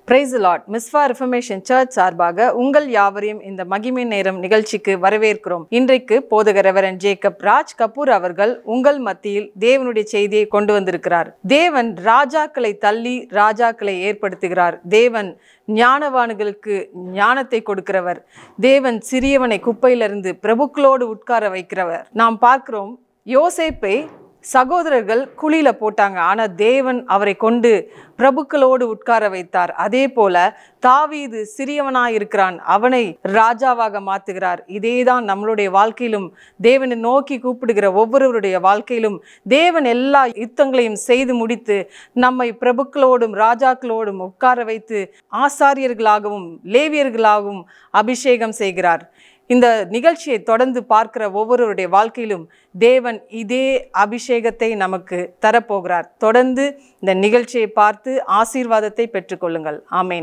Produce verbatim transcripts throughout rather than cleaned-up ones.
Praise the Lord. Mizpah Reformation Church சார்பாக உங்கள் யாவரையும் இந்த மகிமை நேரம் நிகழ்ச்சிக்கு வரவேற்கிறோம். இன்றைக்கு போதகர் ரெவரண்ட் ஜேக்கப் ராஜ்கபூர் அவர்கள் உங்கள் மத்தியில் தேவனுடைய செய்தியை கொண்டு வந்திருக்கிறார். தேவன் ராஜாக்களை தள்ளி ராஜாக்களை ஏற்படுத்துகிறார். தேவன் ஞானவான்களுக்கு ஞானத்தை கொடுக்கிறவர். தேவன் சிறியவனை குப்பையிலிருந்து பிரபுக்களோடு உட்கார வைக்கிறவர். நாம் பார்க்கிறோம், யோசேப்பை சகோதரர்கள் குழியில போட்டாங்க, ஆனா தேவன் அவரை கொண்டு பிரபுக்களோடு உட்கார வைத்தார். அதே போல தாவீது சிறியவனாய் இருக்கிறான், அவனை ராஜாவாக மாத்துகிறார். இதேதான் நம்மளுடைய வாழ்க்கையிலும் தேவனை நோக்கி கூப்பிடுகிற ஒவ்வொருவருடைய வாழ்க்கையிலும் தேவன் எல்லா யுத்தங்களையும் செய்து முடித்து நம்மை பிரபுக்களோடும் ராஜாக்களோடும் உட்கார வைத்து ஆசாரியர்களாகவும் லேவியர்களாகவும் அபிஷேகம் செய்கிறார். இந்த நிகழ்ச்சியை தொடர்ந்து பார்க்கிற ஒவ்வொருவருடைய வாழ்க்கையிலும் தேவன் இதே அபிஷேகத்தை நமக்கு தரப்போகிறார். தொடர்ந்து இந்த நிகழ்ச்சியை பார்த்து ஆசீர்வாதத்தை பெற்றுக்கொள்ளுங்கள். ஆமேன்.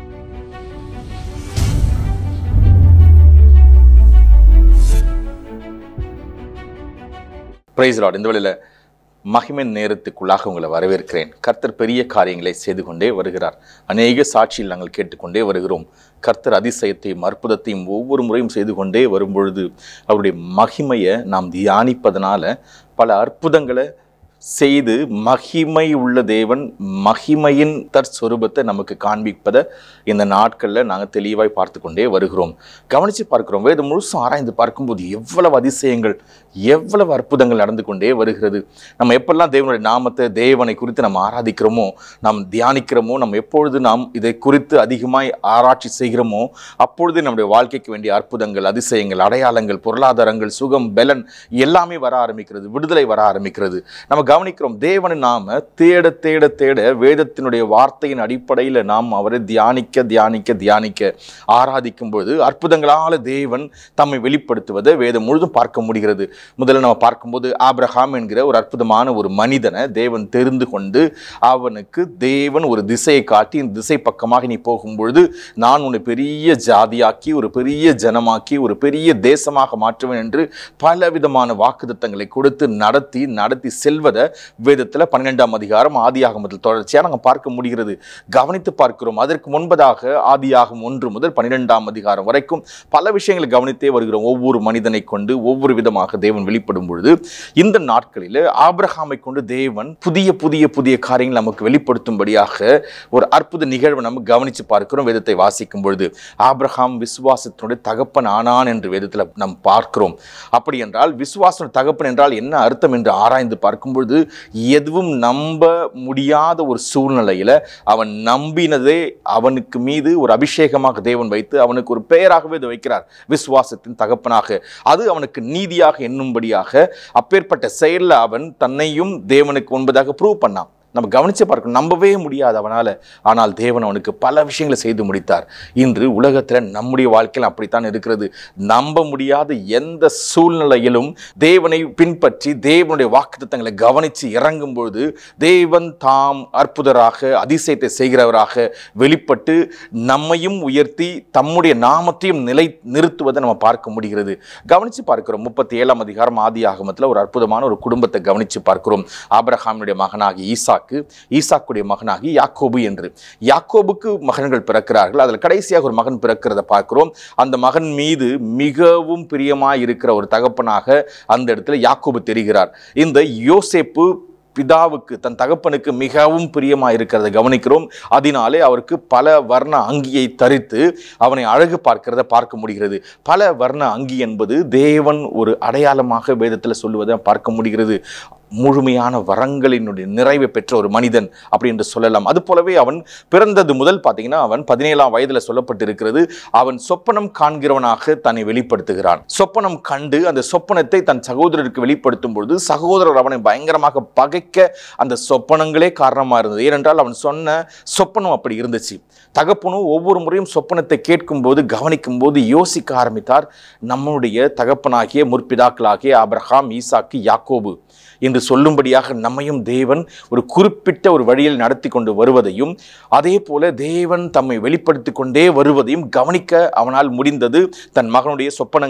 Praise Lord. இந்த வேளையில மகிமை நேரத்துக்குள்ளாக உங்களை வரவேற்கிறேன். கர்த்தர் பெரிய காரியங்களை செய்து கொண்டே வருகிறார். அநேக சாட்சியில் நாங்கள் கேட்டுக்கொண்டே வருகிறோம். கர்த்தர் அதிசயத்தையும் அற்புதத்தையும் ஒவ்வொரு முறையும் செய்து கொண்டே வரும்பொழுது அவருடைய மகிமையை நாம் தியானிப்பதனால பல அற்புதங்களை செய்து மகிமை உள்ள தேவன் மகிமையின் தற்சொரூபத்தை நமக்கு காண்பிப்பதை இந்த நாட்களில் நாங்கள் தெளிவாய் பார்த்து கொண்டே வருகிறோம். கவனித்து பார்க்கிறோம். வேதம் முழுசும் ஆராய்ந்து பார்க்கும்போது எவ்வளவு அதிசயங்கள், எவ்வளவு அற்புதங்கள் நடந்து கொண்டே வருகிறது. நம்ம எப்பெல்லாம் தேவனுடைய நாமத்தை, தேவனை குறித்து நம்ம ஆராதிக்கிறோமோ, நாம் தியானிக்கிறோமோ, நம்ம எப்பொழுது நாம் இதை குறித்து அதிகமாய் ஆராய்ச்சி செய்கிறோமோ அப்பொழுது நம்முடைய வாழ்க்கைக்கு வேண்டிய அற்புதங்கள், அதிசயங்கள், அடையாளங்கள், பொருளாதாரங்கள், சுகம், பலன் எல்லாமே வர ஆரம்பிக்கிறது. விடுதலை வர ஆரம்பிக்கிறது. நம்ம கவனிக்கிறோம், தேவனை நாம தேட தேட தேட வேதத்தினுடைய வார்த்தையின் அடிப்படையில் நாம் அவரை தியானிக்க தியானிக்க தியானிக்க ஆராதிக்கும் பொழுது அற்புதங்களால தேவன் தம்மை வெளிப்படுத்துவதை வேதம் முழுதும் பார்க்க முடிகிறது. முதல்ல நம்ம பார்க்கும்போது ஆபிரகாம் என்கிற ஒரு அற்புதமான ஒரு மனிதனை தேவன் தெரிந்து கொண்டு அவனுக்கு தேவன் ஒரு திசையை காட்டி, இந்த திசை பக்கமாக நீ போகும்பொழுது நான் உன்னை பெரிய ஜாதியாக்கி, ஒரு பெரிய ஜனமாக்கி, ஒரு பெரிய தேசமாக மாற்றுவேன் என்று பல விதமான வாக்குத்தத்தங்களை கொடுத்து நடத்தி நடத்தி செல்வதை வேதத்தில் பன்னிரெண்டாம் அதிகாரம் ஆதியாகமத்தில் தொடர்ச்சியாக நாங்கள் பார்க்க முடிகிறது. கவனித்து பார்க்கிறோம். அதற்கு முன்பதாக ஆதியாகம் ஒன்று முதல் பன்னிரெண்டாம் அதிகாரம் வரைக்கும் பல விஷயங்களை கவனித்தே வருகிறோம். ஒவ்வொரு மனிதனை கொண்டு ஒவ்வொரு விதமாக தேவன் வெளிப்படும் பொழுது இந்த நாட்களில் ஆபிரகாமை கொண்டு தேவன் புதிய புதிய புதிய காரியங்கள் நமக்கு வெளிப்படுத்தும்படியாக ஒரு அற்புத நிகழ்வை நம்ம கவனித்து பார்க்கிறோம். வேதத்தை வாசிக்கும் பொழுது ஆபிரகாம் விசுவாசத்தினுடைய தகப்பன் ஆனான் என்று வேதத்தில் நாம் பார்க்கிறோம். அப்படி என்றால் விசுவாச தகப்பன் என்றால் என்ன அர்த்தம் என்று ஆராய்ந்து பார்க்கும்பொழுது எதுவும் நம்ப முடியாத ஒரு சூழ்நிலையில அவன் நம்பினதே அவனுக்கு மீது ஒரு அபிஷேகமாக தேவன் வைத்து அவனுக்கு ஒரு பெயராகவே வைக்கிறார், விசுவாசத்தின் தகப்பனாக. அது அவனுக்கு நீதியாக எண்ணும்படியாக அப்பேற்பட்ட செயலில் அவன் தன்னையும் தேவனுக்கு முன்பதாக ப்ரூவ் பண்ணான். நம்ம கவனிச்சு பார்க்கணும், நம்பவே முடியாது அவனால். ஆனால் தேவன் அவனுக்கு பல விஷயங்களை செய்து முடித்தார். இன்று உலகத்தில் நம்முடைய வாழ்க்கையில் அப்படித்தான் இருக்கிறது. நம்ப முடியாத எந்த சூழ்நிலையிலும் தேவனை பின்பற்றி தேவனுடைய வாக்குத்தத்தங்களை கவனித்து இறங்கும் பொழுது தேவன் தாம் அற்புதராக அதிசயத்தை செய்கிறவராக வெளிப்பட்டு நம்மையும் உயர்த்தி தம்முடைய நாமத்தையும் நிலை நிறுத்துவதை நம்ம பார்க்க முடிகிறது. கவனித்து பார்க்கிறோம். முப்பத்தி ஏழாம் அதிகாரம் ஆதி ஆகமத்தில் ஒரு அற்புதமான ஒரு குடும்பத்தை கவனித்து பார்க்கிறோம். ஆபிரகாமுடைய மகனாகி ஈசாக்கு, ஈசாக்குடைய மகனாகி யாக்கோபு என்று. யாக்கோபுக்கு மகன்கள் பிறக்கிறார்கள். அதில் கடைசியாக ஒரு மகன் பிறக்கிறத பார்க்கிறோம். அந்த மகன் மீது மிகவும் பிரியமாய் இருக்கிற ஒரு தகப்பனாக அந்த இடத்துல யாக்கோபு தெரிகிறார். இந்த யோசேப்பு பிதாவுக்கு, தன் தகப்பனுக்கு மிகவும் பிரியமாக இருக்கிறத கவனிக்கிறோம். அதனாலே அவருக்கு பல வர்ண அங்கியை தரித்து அவனை அழகு பார்க்கிறத பார்க்க முடிகிறது. பல வர்ண அங்கி என்பது தேவன் ஒரு அடையாளமாக வேதத்தில் சொல்லுவதை பார்க்க முடிகிறது. முழுமையான வரங்களினுடைய நிறைவை பெற்ற ஒரு மனிதன் அப்படி என்று சொல்லலாம். அது போலவே அவன் பிறந்தது முதல் பார்த்தீங்கன்னா அவன் பதினேழாம் வயதில் சொல்லப்பட்டிருக்கிறது, அவன் சொப்பனம் காண்கிறவனாக தன்னை வெளிப்படுத்துகிறான். சொப்பனம் கண்டு அந்த சொப்பனத்தை தன் சகோதரருக்கு வெளிப்படுத்தும் பொழுது சகோதரர் அவனை பயங்கரமாக பகைக்க அந்த சொப்பனங்களே காரணமாக இருந்தது. ஏனென்றால் அவன் சொன்ன சொப்பனம் அப்படி இருந்துச்சு. தகப்பனும் ஒவ்வொரு முறையும் சொப்பனத்தை கேட்கும் போது கவனிக்கும் போது யோசிக்க ஆரம்பித்தார், நம்முடைய தகப்பனாகிய முற்பிதாக்களாகிய ஆபிரகாம், ஈசாக்கு, யாக்கோபு என்று சொல்லும்படியாக நம்மையும் தேவன் ஒரு குறிப்பிட்ட ஒரு வழியில் நடத்தி கொண்டு வருவதையும் அதே போல தேவன் தம்மை வெளிப்படுத்தி கொண்டே வருவதையும் கவனிக்க அவனால் முடிந்தது. தன் மகனுடைய சொப்பனங்களை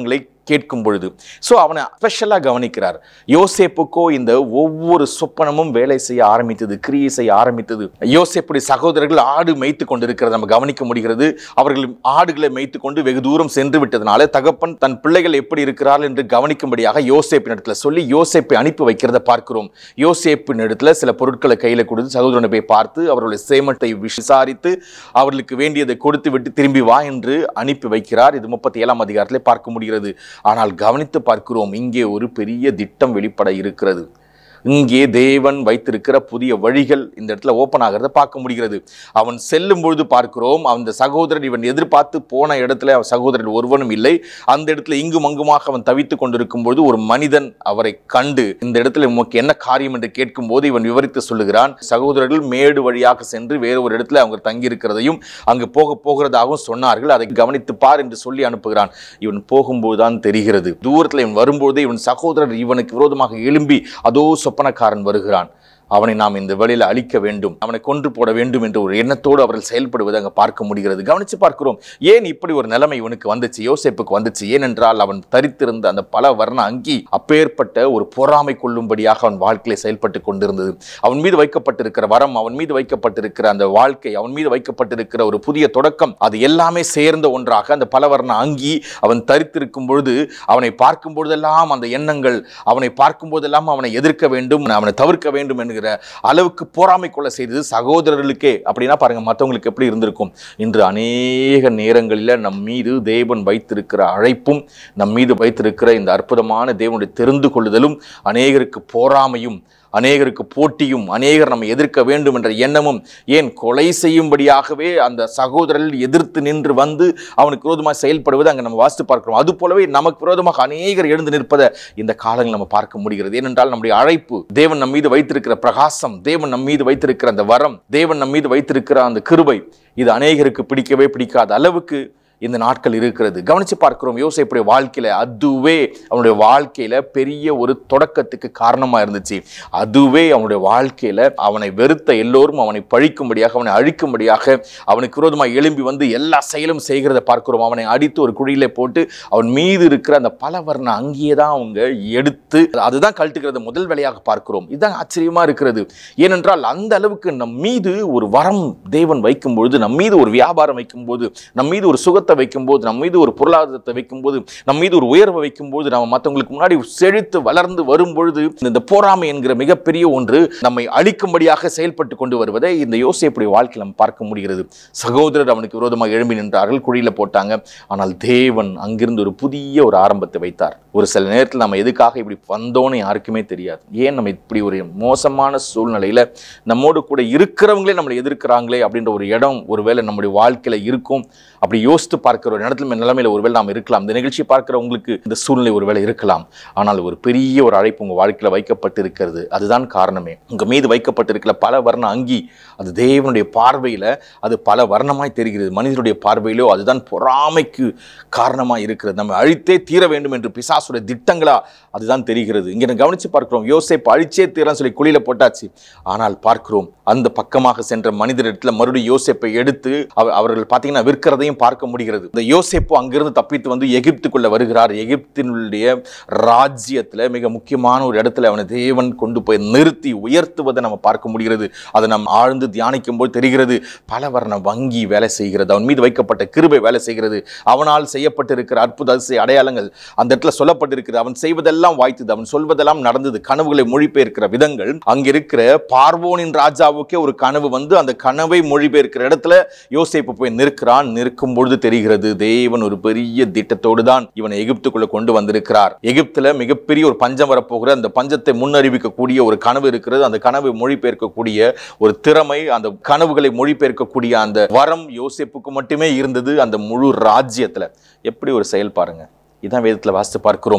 கேட்கும் பொழுது ஸோ அவனை ஸ்பெஷலாக கவனிக்கிறார். யோசேப்புக்கோ இந்த ஒவ்வொரு சொப்பனமும் வேலை செய்ய ஆரம்பித்தது, கிரியை செய்ய ஆரம்பித்தது. யோசேப்புடைய சகோதரர்கள் ஆடு மேய்த்து கொண்டிருக்கிறது நம்ம கவனிக்க முடிகிறது. அவர்கள் ஆடுகளை மேய்த்து கொண்டு வெகு தூரம் சென்று விட்டதுனால தகப்பன் தன் பிள்ளைகள் எப்படி இருக்கிறார்கள் என்று கவனிக்கும்படியாக யோசேப்பின் இடத்துல சொல்லி யோசேப்பை அனுப்பி வைக்கிறத பார்க்கிறோம். யோசேப்பின் இடத்துல சில பொருட்களை கையில் கொடுத்து சகோதரனை போய் பார்த்து அவர்களுடைய சேமத்தை விசாரித்து அவர்களுக்கு வேண்டியதை கொடுத்து விட்டு திரும்பி வா என்று அனுப்பி வைக்கிறார். இது முப்பத்தி ஏழாம் அதிகாரத்திலே பார்க்க முடிகிறது. ஆனால் கவனித்து பார்க்கிறோம், இங்கே ஒரு பெரிய திட்டம் வெளிப்பட இருக்கிறது. இங்கே தேவன் வைத்திருக்கிற புதிய வழிகள் இந்த இடத்துல ஓப்பன் ஆகிறத பார்க்க முடிகிறது. அவன் செல்லும் பொழுது பார்க்கிறோம், அந்த சகோதரன் இவன் எதிர்பார்த்து போன இடத்துல அவன் சகோதரன் ஒருவனும் இல்லை. அந்த இடத்துல இங்கும் அங்குமாக அவன் தவித்துக் கொண்டிருக்கும் பொழுது ஒரு மனிதன் அவரை கண்டு இந்த இடத்துல உனக்கு என்ன காரியம் என்று கேட்கும் போது இவன் விவரித்து சொல்லுகிறான். சகோதரர்கள் மேடு வழியாக சென்று வேறு ஒரு இடத்துல அவங்க தங்கி இருக்கிறதையும் அங்கு போக போகிறதாகவும் சொன்னார்கள், அதை கவனித்து பார் என்று சொல்லி அனுப்புகிறான். இவன் போகும்போதுதான் தெரிகிறது, தூரத்தில் இவன் வரும்போதே இவன் சகோதரர் இவனுக்கு விரோதமாக எழும்பி அதோ சொப்பனக்காரன் வருகிறான், அவனை நாம் இந்த வழியில் அழிக்க வேண்டும், அவனை கொன்று போட வேண்டும் என்ற ஒரு எண்ணத்தோடு அவர்கள் செயல்படுவதை அங்கே பார்க்க முடிகிறது. கவனித்து பார்க்கிறோம், ஏன் இப்படி ஒரு நிலைமை இவனுக்கு வந்துச்சு, யோசேப்புக்கு வந்துச்சு? ஏனென்றால் அவன் தரித்திருந்த அந்த பல வர்ண அங்கி அப்பேற்பட்ட ஒரு பொறாமை கொள்ளும்படியாக அவன் வாழ்க்கையை செயல்பட்டு கொண்டிருந்தது. அவன் மீது வைக்கப்பட்டிருக்கிற வரம், அவன் மீது வைக்கப்பட்டிருக்கிற அந்த வாழ்க்கை, அவன் மீது வைக்கப்பட்டிருக்கிற ஒரு புதிய தொடக்கம், அது எல்லாமே சேர்ந்த ஒன்றாக அந்த பல வர்ண அங்கி அவன் தரித்திருக்கும் பொழுது அவனை பார்க்கும் பொழுதெல்லாம் அந்த எண்ணங்கள், அவனை பார்க்கும் போதெல்லாம் அவனை எதிர்க்க வேண்டும், அவனை தவிர்க்க வேண்டும் என்கிற அளவுக்கு பொறாமை கொள்ள செய்தது சகோதரர்களுக்கே. அப்படின்னா பாருங்க மற்றவங்களுக்கு எப்படி இருந்திருக்கும். இன்று அநேக நேரங்களில் நம் மீது தேவன் வைத்திருக்கிற அழைப்பும் நம் மீது வைத்திருக்கிற இந்த அற்புதமான தேவனுடைய தெரிந்து கொள்ளுதலும் அநேகருக்கு பொறாமையும், அநேகருக்கு போட்டியும், அநேகர் நம்ம எதிர்க்க வேண்டும் என்ற எண்ணமும், ஏன் கொலை செய்யும்படியாகவே அந்த சகோதரர்கள் எதிர்த்து நின்று வந்து அவனுக்கு விரோதமாக செயல்படுவது அங்கே நம்ம வாசித்து பார்க்கிறோம். அது போலவே நமக்கு விரோதமாக அநேகர் எழுந்து நிற்பதை இந்த காலங்கள் நம்ம பார்க்க முடிகிறது. ஏனென்றால் நம்முடைய அழைப்பு, தேவன் நம் மீது வைத்திருக்கிற பிரகாசம், தேவன் நம் மீது வைத்திருக்கிற அந்த வரம், தேவன் நம் மீது வைத்திருக்கிற அந்த கிருபை, இது அநேகருக்கு பிடிக்கவே பிடிக்காத அளவுக்கு இந்த நாட்கள் இருக்கிறது. கவனிச்சு பார்க்கிறோம், யோசேப்புடைய வாழ்க்கையில அதுவே அவனுடைய வாழ்க்கையில பெரிய ஒரு தொடக்கத்துக்கு காரணமா இருந்துச்சு. அதுவே அவனுடைய வாழ்க்கையில அவனை வெறுத்த எல்லோரும் அவனை பழிக்கும்படியாக, அவனை அழிக்கும்படியாக, அவனுக்கு விரோதமாக எழும்பி வந்து எல்லா செயலும் செய்கிறத பார்க்கிறோம். அவனை அடித்து ஒரு குழியில போட்டு அவன் மீது இருக்கிற அந்த பல வர்ண அங்கேயே தான் அவங்க எடுத்து அதுதான் கழட்டுகிறது முதல் வேலையாக பார்க்கிறோம். இதுதான் ஆச்சரியமா இருக்கிறது. ஏனென்றால் அந்த அளவுக்கு நம் மீது ஒரு வரம் தேவன் வைக்கும் பொழுது, நம் மீது ஒரு வியாபாரம் வைக்கும் போது, நம் மீது ஒரு சுக வைக்கும் போது, நம் மீது ஒரு பொருளாதாரத்தை வைக்கும் போது, நம் மீது ஒரு உயர்வை வைக்கும் போது, நம்ம மற்றவங்களுக்கு முன்னாடி செழித்து வளர்ந்து வரும் பொழுது இந்த பொறாமை என்கிற மிகப்பெரிய ஒன்று நம்மை அழிக்கும்படியாக செயல்பட்டு கொண்டு வருவதை இந்த யோசேப்புடைய வாழ்க்கையில் நம்ம பார்க்க முடிகிறது. சகோதரர் அவனுக்கு விரோதமாக எழும்பி நின்றார்கள், குழியில போட்டாங்க. ஆனால் தேவன் அங்கிருந்து ஒரு புதிய ஒரு ஆரம்பத்தை வைத்தார். ஒரு சில நேரத்தில் நம்ம எதுக்காக இப்படி வந்தோன்னு யாருக்குமே தெரியாது. ஏன் நம்ம இப்படி ஒரு மோசமான சூழ்நிலையில நம்மோடு கூட இருக்கிறவங்களே நம்மளை எதிர்க்கிறாங்களே அப்படின்ற ஒரு இடம் ஒருவேளை நம்முடைய வாழ்க்கையில இருக்கும். அப்படி யோசித்து பார்க்கிற ஒரு இடத்துல நிலைமையில ஒருவேளை நாம் இருக்கலாம். இந்த நிகழ்ச்சி பார்க்கிற உங்களுக்கு இந்த சூழ்நிலை ஒருவேளை இருக்கலாம். ஆனால் ஒரு பெரிய ஒரு அழைப்பு உங்க வாழ்க்கையில வைக்கப்பட்டு இருக்கிறது. அதுதான் காரணமே. உங்க மீது வைக்கப்பட்டிருக்கிற பல வர்ண அங்கி, அது தேவனுடைய பார்வையில அது பல வர்ணமாய் தெரிகிறது. மனிதனுடைய பார்வையிலோ அதுதான் பொறாமைக்கு காரணமாய் இருக்கிறது. நம்ம அழித்தே தீர வேண்டும் என்று பிசாசுடைய திட்டங்களா அதுதான் தெரிகிறது. இங்க கவனிச்சு பார்க்கிறோம், யோசேப்பு அழிச்சே தீரன்னு சொல்லி குழியில போட்டாச்சு. ஆனால் பார்க்கிறோம் அந்த பக்கமாக சென்ற மனிதரிடத்துல மறுபடியும் யோசேப்பை எடுத்து அவர்கள் பார்த்தீங்கன்னா விற்கிறதையும் பார்க்க முடிகிறது. இந்த யோசேப்பு அங்கிருந்து தப்பித்து வந்து எகிப்துக்குள்ள வருகிறார். எகிப்தினுடைய ராஜ்யத்துல மிக முக்கியமான ஒரு இடத்துல அவனை தேவன் கொண்டு போய் நிறுத்தி உயர்த்துவதை நம்ம பார்க்க முடிகிறது. அதை நாம் ஆழ்ந்து தியானிக்கும் போது தெரிகிறது, பல வர்ண வங்கி வேலை செய்கிறது, அவன் மீது வைக்கப்பட்ட கிருபை வேலை செய்கிறது, அவனால் செய்யப்பட்டிருக்கிற அற்புத அதிசய அடையாளங்கள் அந்த இடத்துல சொல்லப்பட்டிருக்கிறது. அவன் செய்வதெல்லாம் வாய்த்தது, அவன் சொல்வதெல்லாம் நடந்தது. கனவுகளை மொழிபெயர்க்கிற விதங்கள், அங்கிருக்கிற பார்வோனின் ராஜாவுக்கே ஒரு கனவு வந்து அந்த கனவை மொழிபெயர்க்கிற இடத்துல யோசேப்பு போய் நிற்கிறான். நிற்கும் பொழுது தெரிகிறது, தேவன் ஒரு பெரிய திட்டத்தோடு தான் இவனை எகிப்துக்குள்ள கொண்டு வந்திருக்கிறார். எகிப்துல மிகப்பெரிய ஒரு பஞ்சம் வரப்போகிற அந்த பஞ்சத்தை முன்னறிவிக்கக்கூடிய ஒரு கனவு இருக்கிறது. அந்த கனவை மொழிபெயர்க்கக்கூடிய ஒரு திறமை, அந்த கனவுகளை மொழிபெயர்க்கக்கூடிய அந்த வரம் யோசேப்புக்கு மட்டுமே இருந்தது அந்த முழு ராஜ்யத்துல. எப்படி ஒரு செயல் பாருங்க. இதான் வேதத்துல வாசித்து பார்க்கிறோம்.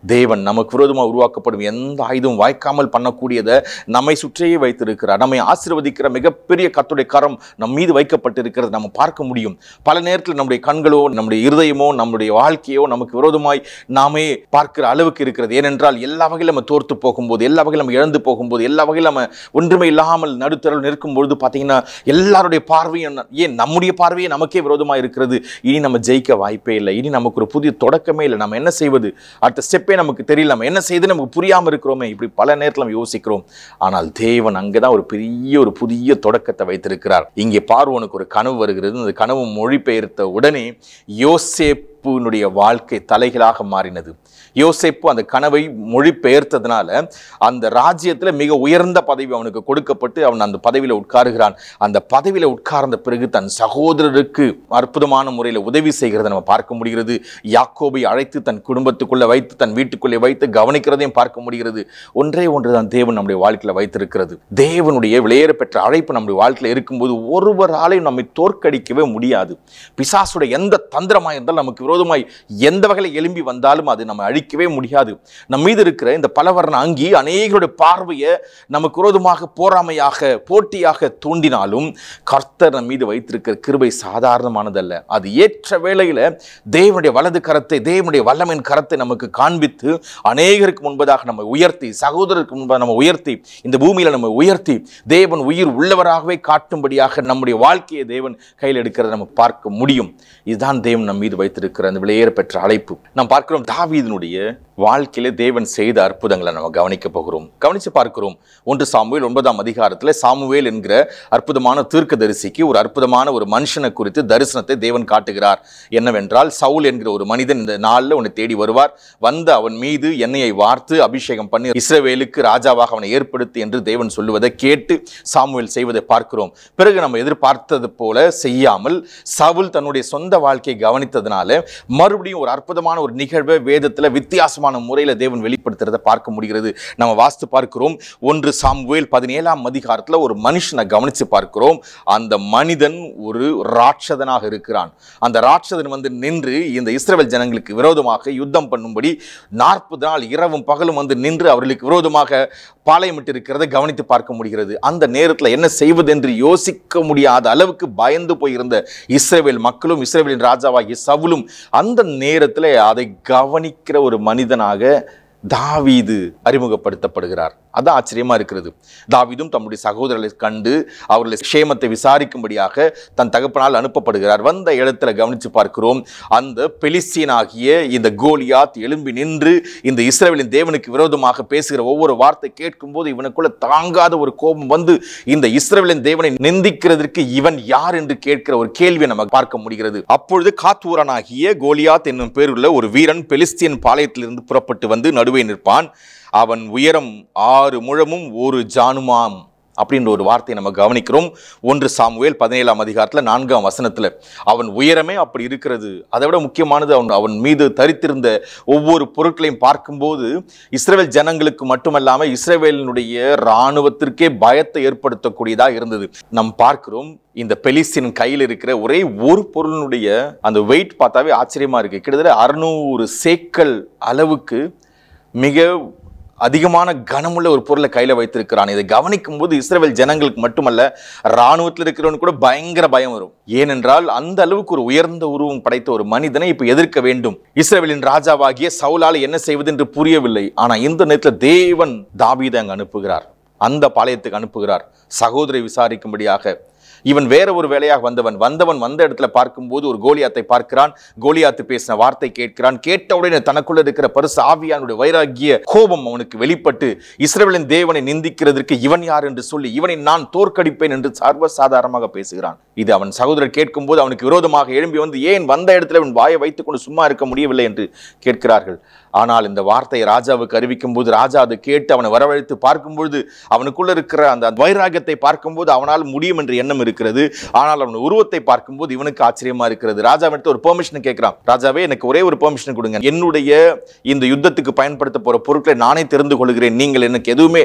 தேவன் நமக்கு விரோதமாக உருவாக்கப்படும் எந்த ஆயுதம் வாய்க்காமல் பண்ணக்கூடியதை நம்மை சுற்றியே வைத்திருக்கிறார். நம்மை ஆசீர்வதிக்கிற மிகப்பெரிய கர்த்தருடைய கரம் நம் மீது வைக்கப்பட்டிருக்கிறது நம்ம பார்க்க முடியும். பல நேரத்தில் நம்முடைய கண்களோ நம்முடைய இருதயமோ நம்முடைய வாழ்க்கையோ நமக்கு விரோதமாய் நாமே பார்க்கிற அளவுக்கு இருக்கிறது. ஏனென்றால் எல்லா வகையில் நம்ம தோர்த்து போகும்போது, எல்லா வகையில் நம்ம இழந்து போகும்போது, எல்லா வகையில் நம்ம ஒன்றுமே இல்லாமல் நடுத்தரவில் நிற்கும் பொழுது பார்த்தீங்கன்னா எல்லாருடைய பார்வையும், ஏன் நம்முடைய பார்வையே நமக்கே விரோதமாக இருக்கிறது. இனி நம்ம ஜெயிக்க வாய்ப்பே இல்லை, இனி நமக்கு ஒரு புதிய தொடக்கமே இல்லை, நம்ம என்ன செய்வது, அடுத்த ஸ்டெப்பே நமக்கு தெரியல, நம்ம என்ன செய்து நமக்கு புரியாமல் இருக்கிறோமே, இப்படி பல நேரத்தில் நம்ம யோசிக்கிறோம். ஆனால் தேவன் அங்கேதான் ஒரு பெரிய ஒரு புதிய தொடக்கத்தை வைத்திருக்கிறார். இங்கே பார்வோனுக்கு ஒரு கனவு வருகிறது. அந்த கனவு மொழிபெயர்த்த உடனே யோசேப்புனுடைய வாழ்க்கை தலைகளாக மாறினது. யோசேப்பு அந்த கனவை மொழிபெயர்த்ததுனால அந்த ராஜ்யத்தில் மிக உயர்ந்த பதவி அவனுக்கு கொடுக்கப்பட்டு அவன் அந்த பதவியில் உட்காருகிறான். அந்த பதவியில் உட்கார்ந்த பிறகு தன் சகோதரருக்கு அற்புதமான முறையில் உதவி செய்கிறத நம்ம பார்க்க முடிகிறது. யாக்கோபை அழைத்து தன் குடும்பத்துக்குள்ளே வைத்து தன் வீட்டுக்குள்ளே வைத்து கவனிக்கிறதையும் பார்க்க முடிகிறது. ஒன்றே ஒன்று தான் தேவன் நம்முடைய வாழ்க்கையில் வைத்திருக்கிறது. தேவனுடைய விலையேற பெற்ற அழைப்பு நம்முடைய வாழ்க்கையில் இருக்கும்போது ஒருவராலையும் நம்மை தோற்கடிக்கவே முடியாது. பிசாசுடைய எந்த தந்திரமாக இருந்தாலும், நமக்கு விரோதமாய் எந்த வகையில் எழும்பி வந்தாலும் அது நம்ம அழிக்கவே முடியாது. நம் மீது இருக்கிற இந்த பலவர்ண அங்கி அநேகருடைய பார்வையை நமக்கு விரோதமாக போராமையாக போட்டியாக தூண்டினாலும் கர்த்தர் நம் மீது வைத்திருக்கிற கிருபை சாதாரணமானதல்ல. அது ஏற்ற வேளையில தேவனுடைய வலது கரத்தை, தேவனுடைய வல்லமையின் கரத்தை நமக்கு காண்பித்து அநேகருக்கு முன்பதாக நம்ம உயர்த்தி, சகோதரருக்கு முன்பாக நம்ம உயர்த்தி, இந்த பூமியில நம்ம உயர்த்தி தேவன் உயிர் உள்ளவராகவே காட்டும்படியாக நம்முடைய வாழ்க்கையை தேவன் கையில் எடுக்கிறத நம்ம பார்க்க முடியும். இதுதான் தேவன் நம் மீது வைத்திருக்கிற அந்த விலையேற பெற்ற அழைப்பு. நாம் பார்க்கிறோம் தாவீதினுடைய வாழ்க்கையில தேவன் செய்த அற்புதங்களை நம்ம கவனிக்க போகிறோம். கவனிச்சு பார்க்கிறோம். ஒன்று சாமுவேல் ஒன்பதாம் அதிகாரத்தில் சாமுவேல் என்கிற அற்புதமான தீர்க்கதரிசிக்கு ஒரு அற்புதமான ஒரு மனுஷனை குறித்து தரிசனத்தை தேவன் காட்டுகிறார். என்னவென்றால், சவுல் என்கிற ஒரு மனிதன் இந்த நாளில் உன்னை தேடி வருவார், வந்து அவன் மீது எண்ணெயை வார்த்து அபிஷேகம் பண்ணி இஸ்ரவேலுக்கு ராஜாவாக அவனை ஏற்படுத்தி என்று தேவன் சொல்லுவதை கேட்டு சாமுவேல் செய்வதை பார்க்கிறோம். பிறகு நம்ம எதிர்பார்த்தது போல செய்யாமல் சவுல் தன்னுடைய சொந்த வாழ்க்கையை கவனித்ததுனால மறுபடியும் ஒரு அற்புதமான ஒரு நிகழ்வை வேதத்தில் வித்தியாசமான முறையில் தேவன் வெளிப்படுத்துறதை பார்க்க முடிகிறது. நம்ம வாஸ்து பார்க்கிறோம். ஒன்று சாமுவேல் பதினேழாம் அதிகாரத்தில் ஒரு மனுஷனை கவனித்து பார்க்கிறோம். அந்த மனிதன் ஒரு ராட்சதனாக இருக்கிறான். அந்த ராட்சதன் வந்து நின்று இந்த இஸ்ரவேல் ஜனங்களுக்கு விரோதமாக யுத்தம் பண்ணும்படி நாற்பது நாள் இரவும் பகலும் வந்து நின்று அவர்களுக்கு விரோதமாக பாளையமிட்டு இருக்கிறதை கவனித்து பார்க்க முடிகிறது. அந்த நேரத்தில் என்ன செய்வது என்று யோசிக்க முடியாத அளவுக்கு பயந்து போயிருந்த இஸ்ரவேல் மக்களும் இஸ்ரவேலின் ராஜாவாகிய சவுலும் அந்த நேரத்தில் அதை கவனிக்கிற ஒரு மனிதனாக தாவீது அறிமுகப்படுத்தப்படுகிறார். அது ஆச்சரியமா இருக்கிறது. தாவீதும் தம்முடைய சகோதரர்களை கண்டு அவர்களை க்ஷேமத்தை விசாரிக்கும்படியாக தன் தகப்பனால் அனுப்பப்படுகிறார். வந்த இடத்துல கவனித்து பார்க்கிறோம். அந்த பெலிஸ்தீனாகிய இந்த கோலியாத் எழும்பி நின்று இந்த இஸ்ரவேலின் தேவனுக்கு விரோதமாக பேசுகிற ஒவ்வொரு வார்த்தை கேட்கும் போது இவனுக்குள்ள தாங்காத ஒரு கோபம் வந்து இந்த இஸ்ரவேலின் தேவனை நிந்திக்கிறதற்கு இவன் யார் என்று கேட்கிற ஒரு கேள்வியை நம்ம பார்க்க முடிகிறது. அப்பொழுது காத்தூரனாகிய கோலியாத் என்னும் பேருள்ள ஒரு வீரன் பெலிஸ்தியன் பாளையத்திலிருந்து புறப்பட்டு வந்து நடுவே நிற்பான். அவன் உயரம் ஆறு முழமும் ஒரு ஜானுமாம் அப்படின்ற ஒரு வார்த்தையை நம்ம கவனிக்கிறோம். ஒன்று சாமுவேல் பதினேழாம் அதிகாரத்தில் நான்காம் வசனத்தில் அவன் உயரமே அப்படி இருக்கிறது. அதை விட முக்கியமானது அவன் அவன் மீது தரித்திருந்த ஒவ்வொரு பொருட்களையும் பார்க்கும்போது இஸ்ரவேல் ஜனங்களுக்கு மட்டுமல்லாமல் இஸ்ரவேலினுடைய இராணுவத்திற்கே பயத்தை ஏற்படுத்தக்கூடியதாக இருந்தது. நாம் பார்க்கிறோம். இந்த பெலிஸ்தீன் கையில் இருக்கிற ஒரே ஒரு பொருளினுடைய அந்த வெயிட் பார்த்தாவே ஆச்சரியமா இருக்கு. கிட்டத்தட்ட அறுநூறு சேக்கல் அளவுக்கு மிக அதிகமான கனமுள்ள ஒரு பொருளை கையில் வைத்திருக்கிறான். இதை கவனிக்கும் போது இஸ்ரவேல் ஜனங்களுக்கு மட்டுமல்ல, இராணுவத்தில் இருக்கிறவனுக்கு கூட பயங்கர பயம் வரும். ஏனென்றால் அந்த அளவுக்கு ஒரு உயர்ந்த உருவம் படைத்த ஒரு மனிதனை இப்ப எதிர்க்க வேண்டும். இஸ்ரவேலின் ராஜாவாகிய சவுலால் என்ன செய்வது என்று புரியவில்லை. ஆனா இந்த நேரத்தில் தேவன் தாவீதை அங்கு அனுப்புகிறார், அந்த பாளையத்துக்கு அனுப்புகிறார் சகோதரை விசாரிக்கும்படியாக. இவன் வேற ஒரு வேலையாக வந்தவன் வந்தவன் வந்த இடத்துல பார்க்கும்போது ஒரு கோலியாத்தை பார்க்கிறான். கோலியாத்து பேசின வார்த்தை கேட்கிறான். கேட்டவுடனே தனக்குள்ள இருக்கிற பரிசு ஆவியானுடைய வைராகிய கோபம் அவனுக்கு வெளிப்பட்டு இஸ்ரவேலின் தேவனை நிந்திக்கிறதற்கு இவன் யார் என்று சொல்லி இவனை நான் தோற்கடிப்பேன் என்று சர்வசாதாரணமாக பேசுகிறான். இது அவன் சகோதரர் கேட்கும் போது அவனுக்கு விரோதமாக எழும்பி வந்து ஏன் வந்த இடத்துல அவன் வாயை வைத்துக் கொண்டு சும்மா இருக்க முடியவில்லை என்று கேட்கிறார்கள். ஆனால் இந்த வார்த்தையை ராஜாவுக்கு அறிவிக்கும் போது ராஜா அதை கேட்டு அவனை வரவழைத்து பார்க்கும்பொழுது அவனுக்குள்ள இருக்கிற அந்த வைராகியத்தை பார்க்கும்போது அவனால் முடியும் என்ற எண்ணம் இருக்கிறது. ஆனால் அவன் உருவத்தை பார்க்கும்போது இவனுக்கு ஆச்சரியமா இருக்கிறது. ராஜா எடுத்து ஒரு பெர்மிஷன் கேட்கிறான். ராஜாவே, எனக்கு ஒரே ஒரு பெர்மிஷன் கொடுங்க, என்னுடைய இந்த யுத்தத்துக்கு பயன்படுத்த போற பொருட்களை நானே தெரிந்து கொள்கிறேன், நீங்கள் எனக்கு எதுவுமே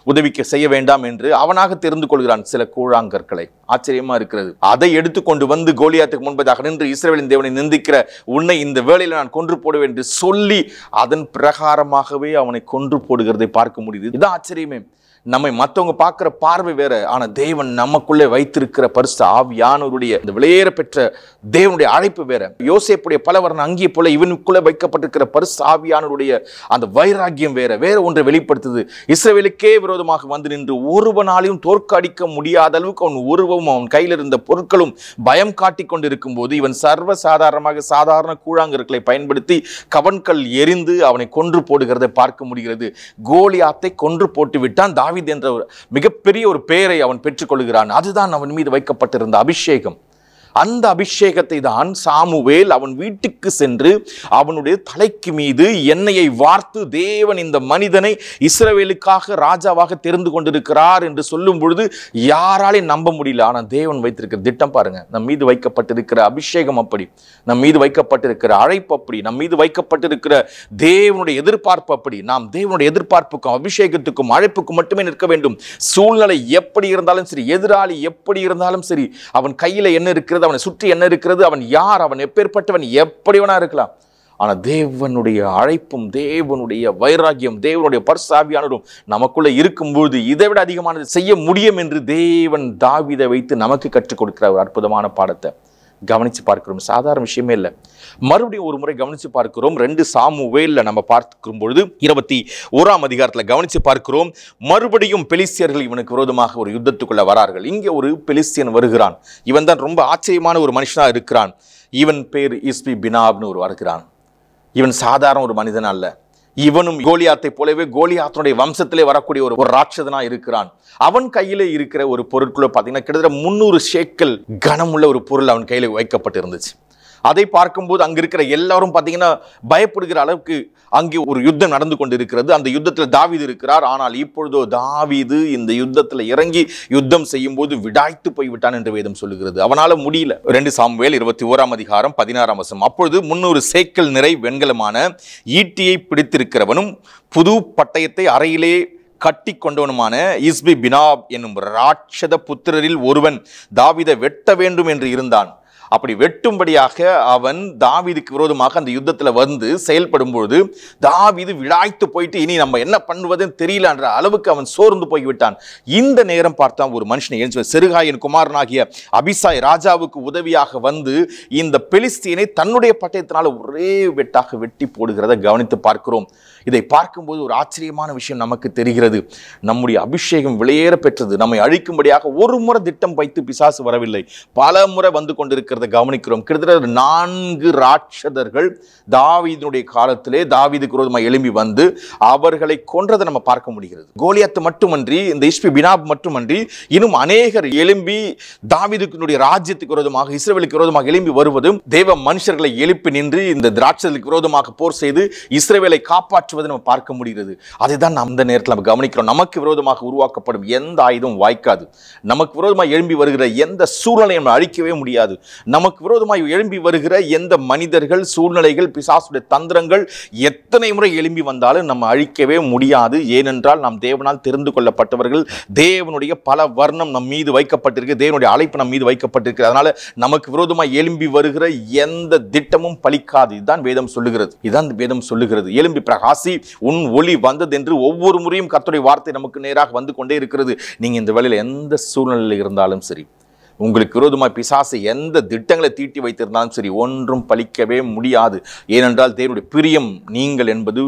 உதவிக்கு செய்ய வேண்டாம் என்று அவனாக தெரிந்து கொள்கிறான் சில கூழாங்கற்களை. ஆச்சரியமா இருக்கிறது. அதை எடுத்துக்கொண்டு வந்து கோலியாத்துக்கு முன்பதாக நின்று இஸ்ரவேலின் தேவனை நிந்திக்கிற உன்னை இந்த வேளையில நான் கொன்று போடுவேன் என்று சொல்லி அதன் பிரகாரமாகவே அவனை கொன்று போடுகிறதை பார்க்க முடியுது. இதுதான் ஆச்சரியமே. நம்மை மற்றவங்க பார்க்கிற பார்வை வேற, ஆனா தேவன் நமக்குள்ளே வைத்திருக்கிற பரிசுத்த ஆவியானவருடைய இந்த விலையேற பெற்ற தேவனுடைய அழைப்பு வேற. யோசேப்புடைய பலவர்ண அங்கியை போல இவனுக்குள்ளே வைக்கப்பட்டிருக்கிற பரிசுத்த ஆவியானவருடைய அந்த வைராக்கியம் வேற வேற ஒன்றை வெளிப்படுத்துது. இஸ்ரவேலுக்கே விரோதமாக வந்து நின்று ஒருவனாலையும் தோற்கடிக்க முடியாத அளவுக்கு அவன் உருவமும் அவன் கையில் இருந்த பொருட்களும் பயம் காட்டிக் கொண்டிருக்கும் போது இவன் சர்வ சாதாரணமாக சாதாரண கூழாங்கற்களை பயன்படுத்தி கவன்கள் எரிந்து அவனை கொன்று போடுகிறதை பார்க்க முடிகிறது. கோலியாத்தை கொன்று போட்டு விட்டான். தாவீது என்ற மிகப்பெரிய ஒரு பெயரை அவன் பெற்றுக்கொள்கிறான். அதுதான் அவன் மீது வைக்கப்பட்டிருந்த அபிஷேகம். அந்த அபிஷேகத்தை தான் சாமுவேல் அவன் வீட்டுக்கு சென்று அவனுடைய தலைக்கு மீது எண்ணெயை வார்த்து தேவன் இந்த மனிதனை இஸ்ரவேலுக்காக ராஜாவாக தெரிந்து கொண்டிருக்கிறார் என்று சொல்லும் பொழுது யாராலையும் நம்ப முடியல. ஆனால் தேவன் வைத்திருக்கிற திட்டம் பாருங்க. நம் மீது வைக்கப்பட்டிருக்கிற அபிஷேகம் அப்படி, நம் மீது வைக்கப்பட்டிருக்கிற அழைப்பு அப்படி, நம் மீது வைக்கப்பட்டிருக்கிற தேவனுடைய எதிர்பார்ப்பு அப்படி. நாம் தேவனுடைய எதிர்பார்ப்புக்கும் அபிஷேகத்துக்கும் அழைப்புக்கும் மட்டுமே நிற்க வேண்டும். சூழ்நிலை எப்படி இருந்தாலும் சரி, எதிராளி எப்படி இருந்தாலும் சரி, அவன் கையில என்ன இருக்கிறது, அவனை சுற்றி என்ன இருக்கிறது, அவன் யார், அவன் எப்பேற்பட்டவன், எப்படி வேணா இருக்கலாம். ஆனா தேவனுடைய அழைப்பும் தேவனுடைய வைராக்கியம் தேவனுடைய பரிசுத்த ஆவியானவரும் நமக்குள்ள இருக்கும்போது இதை விட அதிகமானது செய்ய முடியும் என்று தேவன் தாவீதை வைத்து நமக்கு கற்றுக் கொடுக்கிற ஒரு அற்புதமான பாடத்தை கவனிச்சு பார்க்கிறோம். சாதாரண விஷயமே இல்லை. மறுபடியும் ஒரு முறை கவனிச்சு பார்க்கிறோம். ரெண்டு சாமுவேல்ல நம்ம பார்க்கும் பொழுது இருபத்தி ஓராம் அதிகாரத்துல கவனிச்சு பார்க்கிறோம். மறுபடியும் பெலிஸ்தியர்கள் இவனுக்கு விரோதமாக ஒரு யுத்தத்துக்குள்ள வரார்கள். இங்கே ஒரு பெலிஸ்தியன் வருகிறான். இவன் தான் ரொம்ப ஆச்சரியமான ஒரு மனுஷனா இருக்கிறான். இவன் பேர் இஸ்பி பினாப்னு ஒரு வருகிறான். இவன் சாதாரண ஒரு மனிதன் அல்ல. இவனும் கோலியாத்தை போலவே கோலியாத்தினுடைய வம்சத்திலே வரக்கூடிய ஒரு ஒரு ராட்சதனா இருக்கிறான். அவன் கையில இருக்கிற ஒரு பொருட்களை பார்த்தீங்கன்னா கிட்டத்தட்ட முன்னூறு ஷேக்கல் கனமுள்ள ஒரு பொருள் அவன் கையில வைக்கப்பட்டு இருந்துச்சு. அதை பார்க்கும்போது அங்க இருக்கிற எல்லாரும் பார்த்தீங்கன்னா பயப்படுகிற அளவுக்கு அங்கே ஒரு யுத்தம் நடந்து கொண்டு இருக்கிறது. அந்த யுத்தத்தில் தாவீது இருக்கிறார். ஆனால் இப்பொழுதோ தாவீது இந்த யுத்தத்தில் இறங்கி யுத்தம் செய்யும் போது விடாய்த்து போய்விட்டான் என்று வேதம் சொல்லுகிறது. அவனால முடியல. ரெண்டு சாமுவேல் இருபத்தி ஓராம் அதிகாரம் பதினாறாம் வசனம். அப்பொழுது முன்னூறு சேக்கல் நிறை வெண்கலமான ஈட்டியை பிடித்திருக்கிறவனும் புது பட்டயத்தை அறையிலே கட்டி கொண்டவனுமான இஸ்பி பினாப் என்னும் ராட்சத புத்திரரில் ஒருவன் தாவீதை வெட்ட வேண்டும் என்று இருந்தான். அப்படி வெட்டும்படியாக அவன் தாவீதுக்கு விரோதமாக அந்த யுத்தத்தில் வந்து செயல்படும் பொழுது தாவீது விடாய்த்து போயிட்டு இனி நம்ம என்ன பண்ணுவதுன்னு தெரியல என்ற அளவுக்கு அவன் சோர்ந்து போய்விட்டான். இந்த நேரம் பார்த்தா ஒரு மனுஷனை எழுந்து செருகாயின் குமாரனாகிய அபிசாய் ராஜாவுக்கு உதவியாக வந்து இந்த பெலிஸ்தியனை தன்னுடைய பட்டயத்தினால் ஒரே வெட்டாக வெட்டி போடுகிறத கவனித்து பார்க்கிறோம். இதை பார்க்கும்போது ஒரு ஆச்சரியமான விஷயம் நமக்கு தெரிகிறது. நம்முடைய அபிஷேகம் விலையேற பெற்றது. நம்மை அழிக்கும்படியாக ஒரு முறை திட்டம் வைத்து பிசாசு வரவில்லை, பல முறை வந்து கொண்டிருக்கிறத கவனிக்கிறோம். கிட்டத்தட்ட நான்கு ராட்சதர்கள் தாவீதினுடைய காலத்திலே தாவீதுக்கு விரோதமாக எழும்பி வந்து அவர்களை கொன்றதை நம்ம பார்க்க முடிகிறது. கோலியாத்து மட்டுமன்றி இந்த இஸ்பி பினாப் மட்டுமன்றி இன்னும் அநேகர் எழும்பி தாவீதுக்கு ராஜ்யத்துக்கு விரோதமாக இஸ்ரவேலுக்கு விரோதமாக எழும்பி வருவதும் தேவ மனுஷர்களை எழுப்பி நின்று இந்த ராட்சதர்களுக்கு விரோதமாக போர் செய்து இஸ்ரவேலை காப்பாற்று நம்ம பார்க்க முடிகிறது. அதுதான் நாம் இந்த நேரத்தில் நம்ம கவனிக்கிறோம். நமக்கு விரோதமாக உருவாக்கப்படும் எந்த ஆயுதம் வாய்க்காது. நமக்கு விரோதமாக எழும்பி வருகிற எந்த சூழ்நிலையை நம்ம அழிக்கவே முடியாது. நமக்கு விரோதமாக எழும்பி வருகிற எந்த மனிதர்கள், சூழ்நிலைகள், பிசாசுடைய தந்திரங்கள் எத்தனை முறை எழும்பி வந்தாலும் நம்ம அழிக்கவே முடியாது. ஏனென்றால் நாம் தேவனால் தெரிந்து கொள்ளப்பட்டவர்கள். தேவனுடைய பல வர்ணம் நம் மீது வைக்கப்பட்டிருக்கு. தேவனுடைய அழைப்பு நம் மீது வைக்கப்பட்டிருக்கு. அதனால நமக்கு விரோதமாக எழும்பி வருகிற எந்த திட்டமும் பலிக்காது. இதுதான் வேதம் சொல்லுகிறது. இதுதான் வேதம் சொல்லுகிறது. எழும்பி பிரகாசி உன் ஒளி வந்தது என்று ஒவ்வொரு முறையும் கர்த்தருடைய வார்த்தை நமக்கு நேராக வந்து கொண்டே இருக்கிறது. நீங்க இந்த வேளையில் எந்த சூழ்நிலையில் இருந்தாலும் சரி, உங்களுக்கு விரோதமாய் பிசாசு எந்த திட்டங்களை தீட்டி வைத்திருந்தாலும் சரி, ஒன்றும் பலிக்கவே முடியாது. ஏனென்றால் தேவனுடைய பிரியம் நீங்கள் என்பது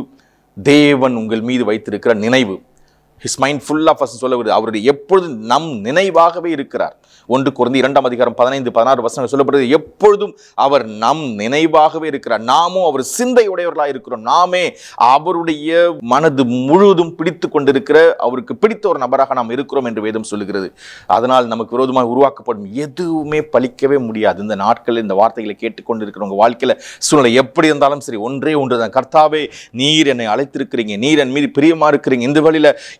தேவன் உங்கள் மீது வைத்திருக்கிற நினைவு. His mind full of us சொல்ல அவருடைய எப்பொழுதும் நம் நினைவாகவே இருக்கிறார். ஒன்று கொரிந்தியர் இரண்டாம் அதிகாரம் பதினைந்து பதினாறு வசனங்கள் சொல்லப்படுகிறது. எப்பொழுதும் அவர் நம் நினைவாகவே இருக்கிறார். நாமும் அவர் சிந்தையுடையவர்களாக இருக்கிறோம். நாமே அவருடைய மனது முழுவதும் பிடித்து கொண்டிருக்கிற அவருக்கு பிடித்த ஒரு நபராக நாம் இருக்கிறோம் என்று வேதம் சொல்லுகிறது. அதனால் நமக்கு விரோதமாக உருவாக்கப்படும் எதுவுமே பலிக்கவே முடியாது. இந்த நாட்களில் இந்த வார்த்தைகளை கேட்டுக்கொண்டிருக்கிற உங்கள் வாழ்க்கையில் சூழ்நிலை எப்படி இருந்தாலும் சரி, ஒன்றே ஒன்று தான். கர்த்தாவே, நீர் என்னை அழைத்திருக்கிறீங்க, நீர் என் மீது பிரியமா இருக்கிறீங்க. இந்த வழியில்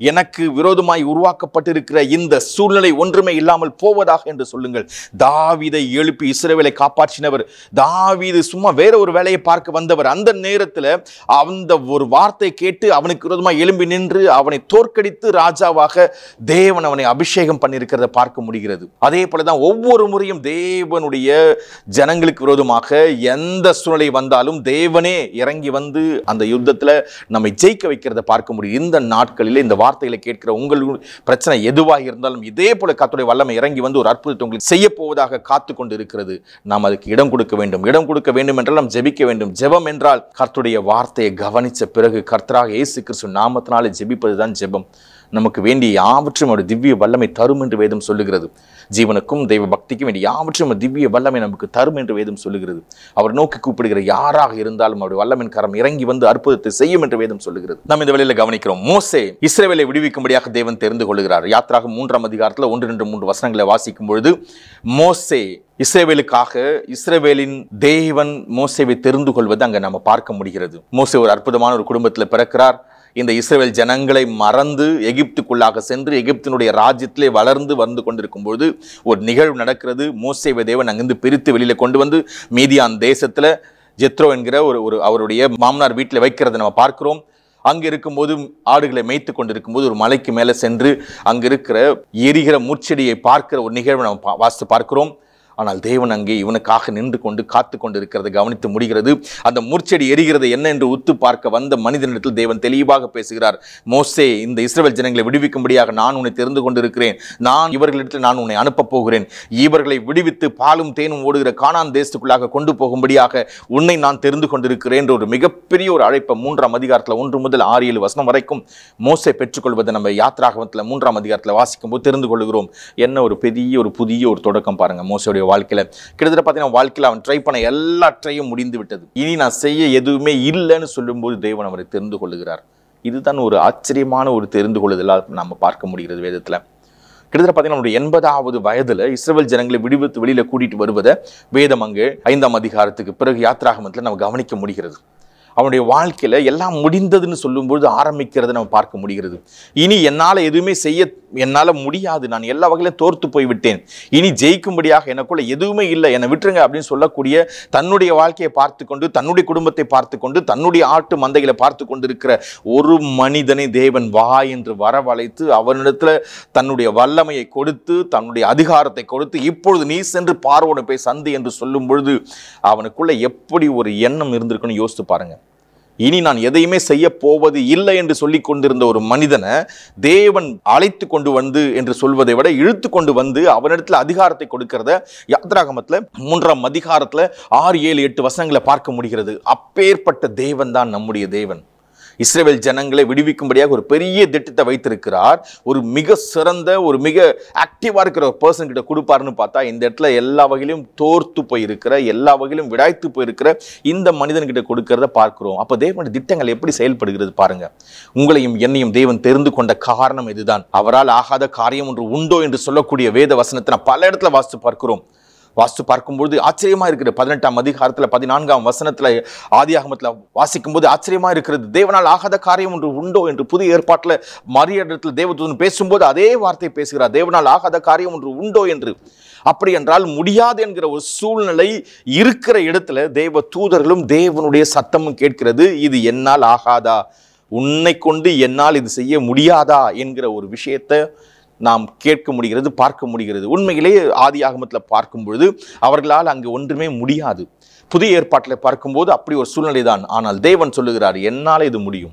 எனக்கு விரோதமாய் உருவாக்கப்பட்டிருக்கிற இந்த சூழ்நிலை ஒன்றுமே இல்லாமல் போவதாக என்று சொல்லுங்கள். தாவீதை எழுப்பி இஸ்ரவேலை காப்பாற்றினவர். தாவீது சும்மா வேற ஒரு வேலையை பார்க்க வந்தவர். அந்த நேரத்தில் அந்த ஒரு வார்த்தை கேட்டு அவனுக்கு விரோதமாக எழும்பி நின்று அவனை தோற்கடித்து ராஜாவாக தேவன் அவனை அபிஷேகம் பண்ணியிருக்கிறத பார்க்க முடிகிறது. அதே போலதான் ஒவ்வொரு முறையும் தேவனுடைய ஜனங்களுக்கு விரோதமாக எந்த சூழ்நிலை வந்தாலும் தேவனே இறங்கி வந்து அந்த யுத்தத்தில் நம்மை ஜெயிக்க வைக்கிறத பார்க்க முடியும். இந்த நாட்களில் இந்த வார்த்தைகளை கேட்கிற உங்களுடைய பிரச்சனை எதுவாக இருந்தாலும் இதே போல கர்த்தருடைய வல்லமை இறங்கி வந்து ஒரு அற்புதத்தை உங்களுக்கு செய்ய போவதாக காத்து கொண்டு இருக்கிறது. நாம் அதுக்கு இடம் கொடுக்க வேண்டும். இடம் கொடுக்க வேண்டும் என்றால் நாம் ஜெபிக்க வேண்டும். ஜெபம் என்றால் கர்த்தருடைய வார்த்தையை கவனித்த பிறகு கர்த்தராக இயேசு கிறிஸ்து நாமத்தினாலே ஜெபிப்பதுதான் ஜெபம். நமக்கு வேண்டிய யாவற்றும் ஒரு திவ்ய வல்லமை தரும் என்று வேதம் சொல்லுகிறது. ஜீவனுக்கும் தெய்வ பக்திக்கும் வேண்டிய யாவற்றும் திவ்ய வல்லமை நமக்கு தரும் என்று வேதம் சொல்லுகிறது. அவர் நோக்கி கூப்பிடுகிற யாராக இருந்தாலும் அவருடைய வல்லமையின் கரம் இறங்கி வந்து அற்புதத்தை செய்யும் என்று வேதம் சொல்லுகிறது. நாம் இந்த வேளையில கவனிக்கிறோம். மோசே இஸ்ரவேலை விடுவிக்கும்படியாக தேவன் தெரிந்து கொள்கிறார். யாத்ராகமம் மூன்றாம் அதிகாரத்தில் ஒன்று ரெண்டு மூன்று வசனங்களை வாசிக்கும் பொழுது மோசே இஸ்ரவேலுக்காக இஸ்ரவேலின் தேவன் மோசேவை தெரிந்து கொள்வது அங்க நம்ம பார்க்க முடிகிறது. மோசே ஒரு அற்புதமான ஒரு குடும்பத்தில் பிறக்கிறார். இந்த இஸ்ரவேல் ஜனங்களை மறந்து எகிப்துக்குள்ளாக சென்று எகிப்தினுடைய ராஜ்யத்திலே வளர்ந்து வந்து கொண்டிருக்கும் பொழுது ஒரு நிகழ்வு நடக்கிறது. மோசேவை தேவன் அங்கிருந்து பிரித்து வெளியில கொண்டு வந்து மீதியான் தேசத்துல ஜெத்ரோ என்கிற ஒரு ஒரு அவருடைய மாமனார் வீட்டில் வைக்கிறத நம்ம பார்க்கிறோம். அங்க இருக்கும்போது ஆடுகளை மேய்த்து கொண்டிருக்கும் போது ஒரு மலைக்கு மேலே சென்று அங்க இருக்கிற எரிகிற முட்செடியை பார்க்கிற ஒரு நிகழ்வை நம்ம வாசித்து பார்க்கிறோம். ஆனால் தேவன் அங்கே இவனுக்காக நின்று கொண்டு காத்து கொண்டு இருக்கிறதை கவனித்து முடிகிறது. அந்த முற்செடி எரிகிறது என்ன என்று உத்து பார்க்க வந்த மனிதனிடத்தில் தேவன் தெளிவாக பேசுகிறார். மோசே, இந்த இஸ்ரவேல் ஜனங்களை விடுவிக்கும்படியாக நான் உன்னை தெரிந்து கொண்டிருக்கிறேன். நான் இவர்களிடத்தில் நான் உன்னை அனுப்பப் போகிறேன். இவர்களை விடுவித்து பாலும் தேனும் ஓடுகிற கானான் தேசத்துக்குள்ளாக கொண்டு போகும்படியாக உன்னை நான் தெரிந்து கொண்டிருக்கிறேன் என்ற ஒரு மிகப்பெரிய ஒரு அழைப்பை மூன்றாம் அதிகாரத்தில் ஒன்று முதல் ஆறு ஏழு வசனம் வரைக்கும் மோசே பெற்றுக்கொள்வதை நம்ம யாத்ராகமத்தில் மூன்றாம் அதிகாரத்தில் வாசிக்கும் போது தெரிந்து கொள்கிறோம். என்ன ஒரு பெரிய ஒரு புதிய ஒரு தொடக்கம் பாருங்க. மோசேயுடைய வாழ்க்கையில கிட்டத்தட்ட பார்த்தீங்கன்னா வாழ்க்கையில் அவன் ட்ரை பண்ண எல்லாற்றையும் முடிந்து விட்டது. இனி நான் செய்ய எதுவுமே இல்லைன்னு சொல்லும்போது தேவன் அவரை தெரிந்து கொள்ளுகிறார். இதுதான் ஒரு ஆச்சரியமான ஒரு தெரிந்து கொள்ளுதலாக நம்ம பார்க்க முடிகிறது வேதத்தில். கிட்டத்தட்ட பார்த்தீங்கன்னா எண்பதாவது வயதுல இஸ்ரவேல் ஜனங்களை விடுவித்து வெளியில கூட்டிட்டு வருவதை வேதம் அங்கு ஐந்தாம் அதிகாரத்துக்கு பிறகு யாத்ராகமத்தில் நம்ம கவனிக்க முடிகிறது. அவனுடைய வாழ்க்கையில எல்லாம் முடிந்ததுன்னு சொல்லும்போது ஆரம்பிக்கிறத நம்ம பார்க்க முடிகிறது. இனி என்னால் எதுவுமே செய்ய என்னால் முடியாது, நான் எல்லா வகையிலும் தோர்த்து போய்விட்டேன், இனி ஜெயிக்கும்படியாக எனக்குள்ள எதுவுமே இல்லை, என்னை விட்டுருங்க அப்படின்னு சொல்லக்கூடிய தன்னுடைய வாழ்க்கையை பார்த்து கொண்டு தன்னுடைய குடும்பத்தை பார்த்து கொண்டு தன்னுடைய ஆட்டு மந்தைகளை பார்த்து கொண்டு இருக்கிற ஒரு மனிதனை தேவன் வா என்று வரவழைத்து அவனிடத்துல தன்னுடைய வல்லமையை கொடுத்து தன்னுடைய அதிகாரத்தை கொடுத்து இப்பொழுது நீ சென்று பார்வோனை போய் சந்தி என்று சொல்லும் பொழுது அவனுக்குள்ள எப்படி ஒரு எண்ணம் இருந்திருக்குன்னு யோசித்து பாருங்க. இனி நான் எதையுமே செய்ய போவது இல்லை என்று சொல்லி கொண்டிருந்த ஒரு மனிதனை தேவன் அழைத்து கொண்டு வந்து என்று சொல்வதை விட இழுத்து கொண்டு வந்து அவனிடத்துல அதிகாரத்தை கொடுக்கிறத யாத்ராகமத்துல மூன்றாம் அதிகாரத்துல ஆறு ஏழு எட்டு வசனங்களை பார்க்க முடிகிறது. அப்பேற்பட்ட தேவன் தான் நம்முடைய தேவன். இஸ்ரவேல் ஜனங்களை விடுவிக்கும்படியாக ஒரு பெரிய திட்டத்தை வைத்திருக்கிறார். ஒரு மிக சிறந்த ஒரு மிக ஆக்டிவா இருக்கிற ஒரு பர்சன் கிட்ட கொடுப்பாருன்னு பார்த்தா இந்த இடத்துல எல்லா வகையிலும் தோர்த்து போயிருக்கிற எல்லா வகையிலும் விடாய்த்து போயிருக்கிற இந்த மனிதன்கிட்ட கொடுக்கிறத பார்க்கிறோம். அப்ப தேவனுடைய திட்டங்கள் எப்படி செயல்படுகிறது பாருங்க. உங்களையும் என்னையும் தேவன் தெரிந்து கொண்ட காரணம் இதுதான். அவரால் ஆகாத காரியம் ஒன்று உண்டோ என்று சொல்லக்கூடிய வேத வசனத்தை நான் பல இடத்துல வாசித்து பார்க்கிறோம். வாசித்து பார்க்கும்போது ஆச்சரியமா இருக்கிறது. பதினெட்டாம் அதிகாரத்துல பதினான்காம் வசனத்துல ஆதியாகமத்துல வாசிக்கும் போது ஆச்சரியமா இருக்கிறது. தேவனால் ஆகாத காரியம் ஒன்று உண்டோ என்று புதிய ஏற்பாட்டுல மரியாதை தேவதூதன் பேசும்போது அதே வார்த்தை பேசுகிறார். தேவனால் ஆகாத காரியம் ஒன்று உண்டோ என்று. அப்படி என்றால் முடியாது என்கிற ஒரு சூழ்நிலை இருக்கிற இடத்துல தேவ தூதர்களும் தேவனுடைய சத்தமும் கேட்கிறது. இது என்னால் ஆகாதா, உன்னை கொண்டு என்னால் இது செய்ய முடியாதா என்கிற ஒரு விஷயத்தை நாம் கேட்க முடிகிறது, பார்க்க முடிகிறது. உண்மையிலேயே ஆதி ஆகமத்தில் பார்க்கும் பொழுது அவர்களால் அங்கு ஒன்றுமே முடியாது. புதிய ஏற்பாட்டில் பார்க்கும்போது அப்படி ஒரு சூழ்நிலை தான். ஆனால் தேவன் சொல்லுகிறார், என்னால் இது முடியும்.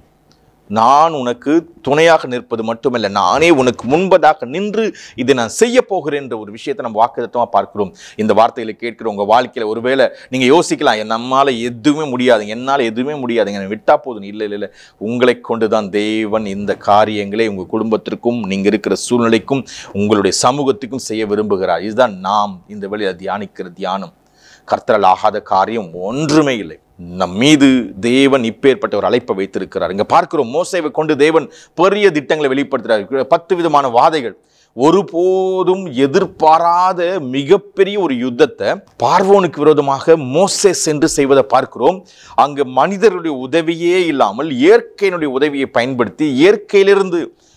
நான் உனக்கு துணையாக நிற்பது மட்டுமல்ல, நானே உனக்கு முன்பதாக நின்று இதை நான் செய்ய போகிறேன் என்ற ஒரு விஷயத்தை நம்ம வாக்குத்தத்தமாக பார்க்கிறோம். இந்த வார்த்தைகளை கேட்கிற உங்கள் வாழ்க்கையில் ஒருவேளை நீங்கள் யோசிக்கலாம், நம்மால் எதுவுமே முடியாது, என்னால் எதுவுமே முடியாது, என்னை விட்டா போதும். இல்லை இல்லை இல்லை, உங்களை கொண்டு தான் தேவன் இந்த காரியங்களை உங்கள் குடும்பத்திற்கும் நீங்கள் இருக்கிற சூழ்நிலைக்கும் உங்களுடைய சமூகத்துக்கும் செய்ய விரும்புகிறார். இதுதான் நாம் இந்த வழியில் தியானிக்கிற தியானம். கர்த்தரால் ஆகாத காரியம் ஒன்றுமே இல்லை. நம் மீது தேவன் இப்பேற்பட்ட ஒரு அழைப்பை வைத்திருக்கிறார். இங்க பார்க்கிறோம், மோசேவை கொண்டு தேவன் பெரிய திட்டங்களை வெளிப்படுத்துகிறார். பத்து விதமான வாதைகள், ஒருபோதும் எதிர்பாராத மிகப்பெரிய ஒரு யுத்தத்தை பார்வோனுக்கு விரோதமாக மோசே சென்று செய்வதை பார்க்கிறோம். அங்கு மனிதர்களுடைய உதவியே இல்லாமல் இயற்கையினுடைய உதவியை பயன்படுத்தி இயற்கையிலிருந்து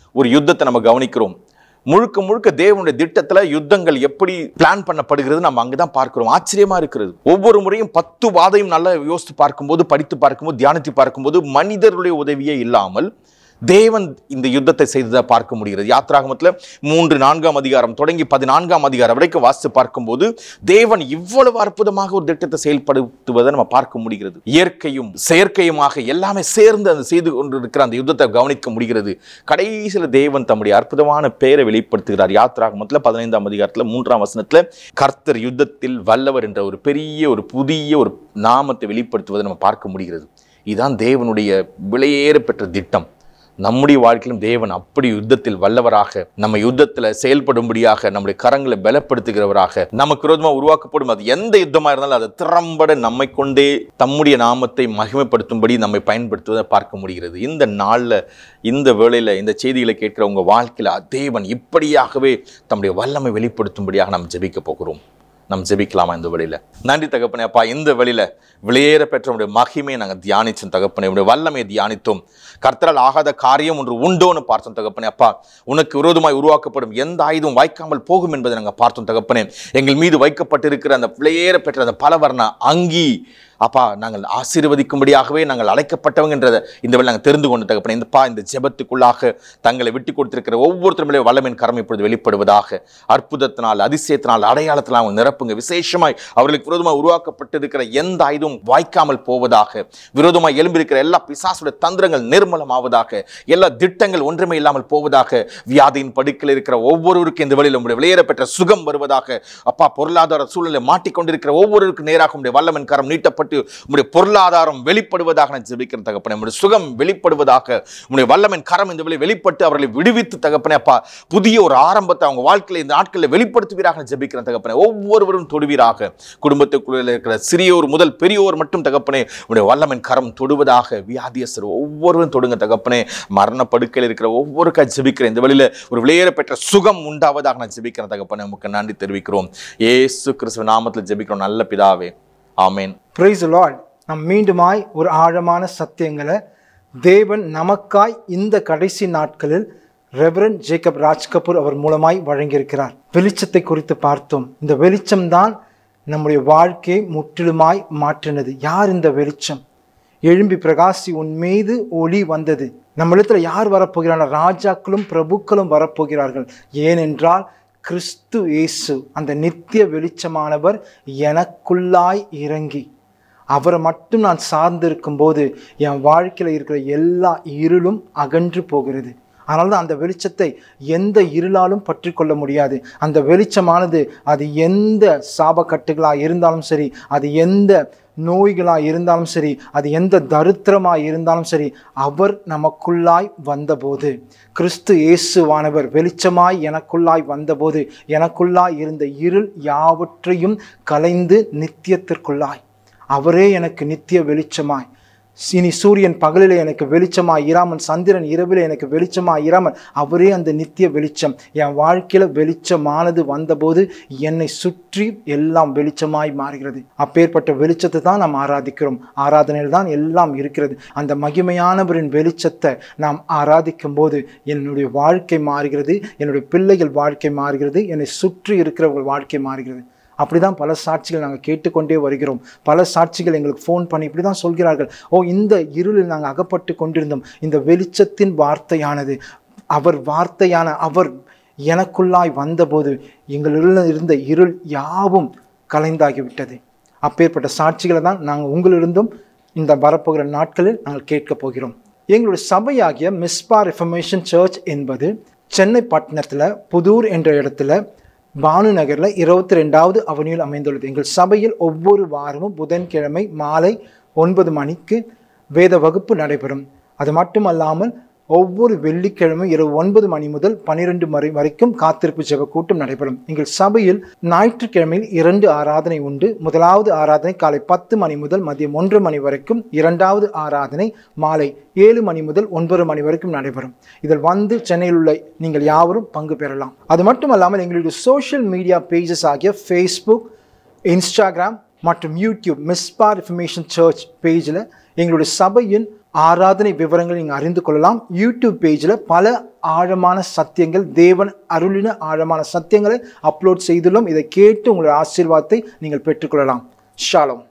ஒரு யுத்தத்தை நம்ம கவனிக்கிறோம். முழுக்க முழுக்க தேவனுடைய திட்டத்துல யுத்தங்கள் எப்படி பிளான் பண்ணப்படுகிறது நம்ம அங்கதான் பார்க்கிறோம். ஆச்சரியமா இருக்கிறது. ஒவ்வொரு முறையும் பத்து வாதையும் நல்லா யோசித்து பார்க்கும்போது, படித்து பார்க்கும்போது, தியானித்து பார்க்கும்போது மனிதர்களுடைய உதவியே இல்லாமல் தேவன் இந்த யுத்தத்தை செய்ததை பார்க்க முடிகிறது. யாத்ராகமத்தில் மூன்று நான்காம் அதிகாரம் தொடங்கி பதினான்காம் அதிகாரம் வரைக்கும் வாசித்து பார்க்கும்போது தேவன் இவ்வளவு அற்புதமாக ஒரு திட்டத்தை செயல்படுத்துவதை நம்ம பார்க்க முடிகிறது. இயற்கையும் செயற்கையுமாக எல்லாமே சேர்ந்து அந்த செய்து கொண்டிருக்கிற அந்த யுத்தத்தை கவனிக்க முடிகிறது. கடைசியில் தேவன் தம்முடைய அற்புதமான பெயரை வெளிப்படுத்துகிறார். யாத்ராகமத்தில் பதினைந்தாம் அதிகாரத்தில் மூன்றாம் வசனத்தில் கர்த்தர் யுத்தத்தில் வல்லவர் என்ற ஒரு பெரிய ஒரு புதிய ஒரு நாமத்தை வெளிப்படுத்துவதை நம்ம பார்க்க முடிகிறது. இதுதான் தேவனுடைய விலையேற பெற்ற திட்டம். நம்முடைய வாழ்க்கையிலும் தேவன் அப்படி யுத்தத்தில் வல்லவராக, நம்ம யுத்தத்தில் செயல்படும்படியாக, நம்முடைய கரங்களை பலப்படுத்துகிறவராக, நமக்கு விரோதமாக உருவாக்கப்படும் அது எந்த யுத்தமாக இருந்தாலும் அதை திறம்பட நம்மை கொண்டே தம்முடைய நாமத்தை மகிமைப்படுத்தும்படி நம்மை பயன்படுத்துவதை பார்க்க முடிகிறது. இந்த நாளில், இந்த வேளையில், இந்த செய்திகளை கேட்கிற உங்கள் வாழ்க்கையில் தேவன் இப்படியாகவே தம்முடைய வல்லமை வெளிப்படுத்தும்படியாக நாம் ஜெபிக்க போகிறோம். நம்ம ஜெபிக்கலாமா இந்த வழியில? நன்றி தகப்பனே அப்பா, இந்த வழியில விலையேற பெற்ற உடைய மகிமையை நாங்கள் தியானிச்சோம் தகப்பனே. உடைய வல்லமையை தியானித்தோம். கர்த்தரால் ஆகாத காரியம் ஒன்று உண்டோன்னு பார்த்தோம் தகப்பனே அப்பா. உனக்கு விரோதமாய் உருவாக்கப்படும் எந்த ஆயுதம் வாய்க்காமல் போகும் என்பதை நாங்கள் பார்த்தோம் தகப்பனே. எங்கள் மீது வைக்கப்பட்டிருக்கிற அந்த விலையேற பெற்ற அந்த பலவர்ண அங்கி அப்பா, நாங்கள் ஆசீர்வதிக்கும்படியாகவே நாங்கள் அழைக்கப்பட்டவங்க என்றதை இந்த வேளை நாங்கள் தெரிந்து கொண்டு தகப்பனே. இந்தப்பா இந்த ஜெபத்துக்குள்ளாக தங்களை விட்டு கொடுத்திருக்கிற ஒவ்வொருத்தருமே வல்லமையின் கரம் இப்பொழுது வெளிப்படுவதாக. அற்புதத்தினால், அதிசயத்தினால், அடையாளத்தினால் அவங்க நிரப்புங்க. விசேஷமாய் அவர்களுக்கு விரோதமாக உருவாக்கப்பட்டிருக்கிற எந்த ஆயுதம் வாய்க்காமல் போவதாக. விரோதமாக எழும்பியிருக்கிற எல்லா பிசாசுடைய தந்திரங்கள் நிர்மலமாவதாக. எல்லா திட்டங்கள் ஒன்றுமே இல்லாமல் போவதாக. வியாதியின் படுக்கையில் இருக்கிற ஒவ்வொருவருக்கும் இந்த வழியில் உங்களுடைய விலையேற பெற்ற சுகம் வருவதாக. அப்பா, பொருளாதார சூழ்நிலை மாட்டிக்கொண்டிருக்கிற ஒவ்வொருவருக்கும் நேராக உங்களுடைய வல்லமையின் கரம் நீட்டப்பட்டு உம்முடைய பொருளாதாரம் வெளிப்படுவதாக நான் ஜெபிக்கிறேன் தகப்பனே. உம்முடைய சுகம் வெளிப்படுவதாக. உம்முடைய வல்லமையின் கரம் இந்த வழியில் வெளிப்பட்டு அவர்களை விடுவித்து தகப்பனே அப்பா, புதிய ஒரு ஆரம்பத்தை அவங்க வாழ்க்கையில் இந்த நாட்களில் வெளிப்படுத்துவீராக நான் ஜெபிக்கிறேன் தகப்பனே. ஒவ்வொருவரும் தொடுவீராக. குடும்பத்துக்குள்ள இருக்கிற சிறியோர் முதல் பெரியோர் மட்டும் தகப்பனே உம்முடைய வல்லமையின் கரம் தொடுவதாக. வியாதியஸ்தர் ஒவ்வொருவரும் தொடுங்க தகப்பனே. மரண படுக்கையில் இருக்கிற ஒவ்வொருக்கா ஜெபிக்கிறேன். இந்த வழியில் ஒரு விலையேற பெற்ற சுகம் உண்டாவதாக நான் ஜெபிக்கிறேன் தகப்பனே. உமக்கு நன்றி தெரிவிக்கிறோம். இயேசு கிறிஸ்துவின் நாமத்தில் ஜெபிக்கிறோம் நல்ல பிதாவே. ஆமென். Praise the Lord. நாம் மீண்டுமாய் ஒரு ஆழமான சத்தியங்களை தேவன் நமக்காய் இந்த கடைசி நாட்களில் ரெவரண்ட் ஜேக்கப் ராஜ்கபூர் அவர் மூலமாய் வழங்கியிருக்கிறார். வெளிச்சத்தை குறித்து பார்த்தோம். இந்த வெளிச்சம்தான் நம்முடைய வாழ்க்கையை முற்றிலுமாய் மாற்றினது. யார் இந்த வெளிச்சம்? எழும்பி பிரகாசி, உன் மீது ஒளி வந்தது. நம்மளிடத்தில் யார் வரப்போகிறார்கள்? ராஜாக்களும் பிரபுக்களும் வரப்போகிறார்கள். ஏனென்றால் கிறிஸ்து இயேசு அந்த நித்திய வெளிச்சமானவர் எனக்குள்ளாய் இறங்கி, அவரை மட்டும் நான் சார்ந்திருக்கும் போது என் வாழ்க்கையில் இருக்கிற எல்லா இருளும் அகன்று போகிறது. அதனால தான் அந்த வெளிச்சத்தை எந்த இருளாலும் பற்றி கொள்ள முடியாது. அந்த வெளிச்சமானது அது எந்த சாபக்கட்டுகளாக இருந்தாலும் சரி, அது எந்த நோய்களாக இருந்தாலும் சரி, அது எந்த தரித்திரமாக இருந்தாலும் சரி, அவர் நமக்குள்ளாய் வந்தபோது, கிறிஸ்து இயேசுவானவர் வெளிச்சமாய் எனக்குள்ளாய் வந்தபோது எனக்குள்ளாய் இருந்த இருள் யாவற்றையும் கலைந்து நித்தியத்திற்குள்ளாய் அவரே எனக்கு நித்திய வெளிச்சமாய், இனி சூரியன் பகலிலே எனக்கு வெளிச்சமாய் இராமல், சந்திரன் இரவிலே எனக்கு வெளிச்சமாய் இராமல், அவரே அந்த நித்திய வெளிச்சம் என் வாழ்க்கையில் வெளிச்சமானது வந்தபோது என்னை சுற்றி எல்லாம் வெளிச்சமாய் மாறுகிறது. அப்பேற்பட்ட வெளிச்சத்தை தான் நாம் ஆராதிக்கிறோம். ஆராதனையில் தான் எல்லாம் இருக்கிறது. அந்த மகிமையானவரின் வெளிச்சத்தை நாம் ஆராதிக்கும் போது என்னுடைய வாழ்க்கை மாறுகிறது, என்னுடைய பிள்ளைகள் வாழ்க்கை மாறுகிறது, என்னை சுற்றி இருக்கிறவர்கள் வாழ்க்கை மாறுகிறது. அப்படி தான் பல சாட்சிகள் நாங்கள் கேட்டுக்கொண்டே வருகிறோம். பல சாட்சிகள் எங்களுக்கு ஃபோன் பண்ணி இப்படி தான் சொல்கிறார்கள், ஓ இந்த இருளில் நாங்கள் அகப்பட்டு கொண்டிருந்தோம், இந்த வெளிச்சத்தின் வார்த்தையானது, அவர் வார்த்தையான அவர் எனக்குள்ளாய் வந்தபோது எங்களில் இருந்த இருள் யாவும் கலைந்தாகிவிட்டது. அப்பேற்பட்ட சாட்சிகளை தான் நாங்கள் உங்களிருந்தும் இந்த வரப்போகிற நாட்களில் நாங்கள் கேட்க போகிறோம். எங்களுடைய சபையாகிய மிஸ்பா ரெஃபர்மேஷன் சர்ச் என்பது சென்னை பட்டணத்தில் புதூர் என்ற இடத்துல பானு நகரில் இருபத்தி ரெண்டாவது அவனியில் அமைந்துள்ளது. எங்கள் சபையில் ஒவ்வொரு வாரமும் புதன்கிழமை மாலை ஒன்பது மணிக்கு வேத வகுப்பு நடைபெறும். அது மட்டுமல்லாமல் ஒவ்வொரு வெள்ளிக்கிழமை இரவு ஒன்பது மணி முதல் பனிரெண்டு மணி வரைக்கும் காத்திருப்பு ஜெப கூட்டம் நடைபெறும். எங்கள் சபையில் ஞாயிற்றுக்கிழமையில் இரண்டு ஆராதனை உண்டு. முதலாவது ஆராதனை காலை பத்து மணி முதல் மதியம் ஒன்று மணி வரைக்கும், இரண்டாவது ஆராதனை மாலை ஏழு மணி முதல் ஒன்பது மணி வரைக்கும் நடைபெறும். இதில் வந்து சென்னையில் உள்ள நீங்கள் யாவரும் பங்கு பெறலாம். அது மட்டுமல்லாமல் எங்களுடைய சோஷியல் மீடியா பேஜஸ் ஆகிய ஃபேஸ்புக், இன்ஸ்டாகிராம் மற்றும் யூடியூப் மிஸ்பா ரெஃபர்மேஷன் சர்ச் பேஜில் எங்களுடைய சபையின் ஆராதனை விவரங்களை நீங்கள் அறிந்து கொள்ளலாம். யூடியூப் பேஜில் பல ஆழமான சத்தியங்கள், தேவன் அருளின ஆழமான சத்தியங்களை அப்லோட் செய்துள்ளோம். இதை கேட்டு உங்களுடைய ஆசீர்வாதத்தை நீங்கள் பெற்றுக்கொள்ளலாம். ஷாலோம்.